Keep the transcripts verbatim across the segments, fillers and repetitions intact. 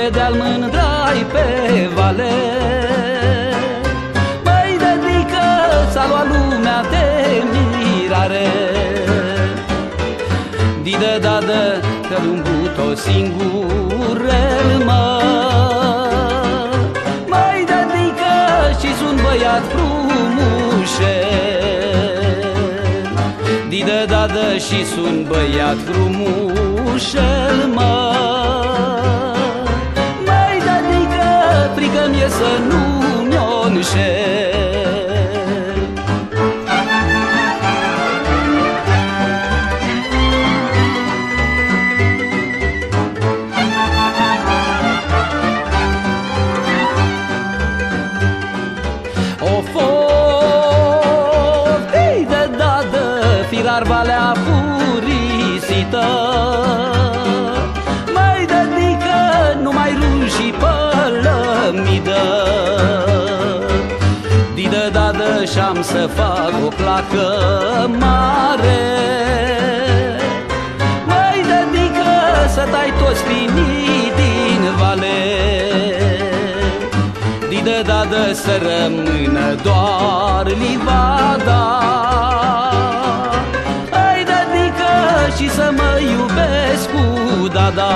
pe deal mândrai pe vale. Măi dedică s-a luat lumea de mirare. Didă dadă că lumbu-to singurel mă. Măi dedică și sunt băiat frumușel. Didă dadă și sunt băiat frumușel mă. Măi dedică frică mie să nu-mi o înșel. Firar valea furisită. Mai dedică numai rușii pălămidă. Didă dadă și-am să fac o placă mare. Mai dedică să tai toți pinii din vale. Didă dadă să rămână doar livada. Și să mă iubesc cu dada.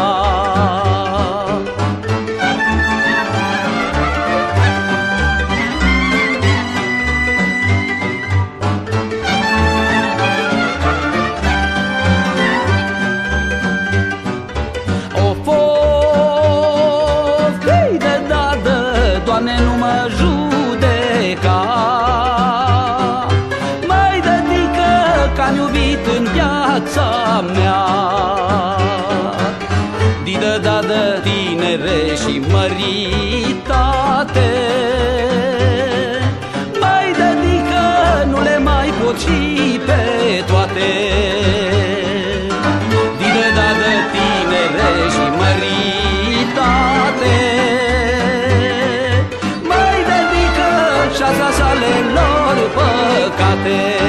O fost de dadă, Doamne, nu mă judeca. Mai dedică că-am iubit în viața mea. Didă dadă tinere și măritate. Mai dedică nu le mai pot și pe toate. Didă dadă tinere și măritate. Mai dedică și-a salelor păcate.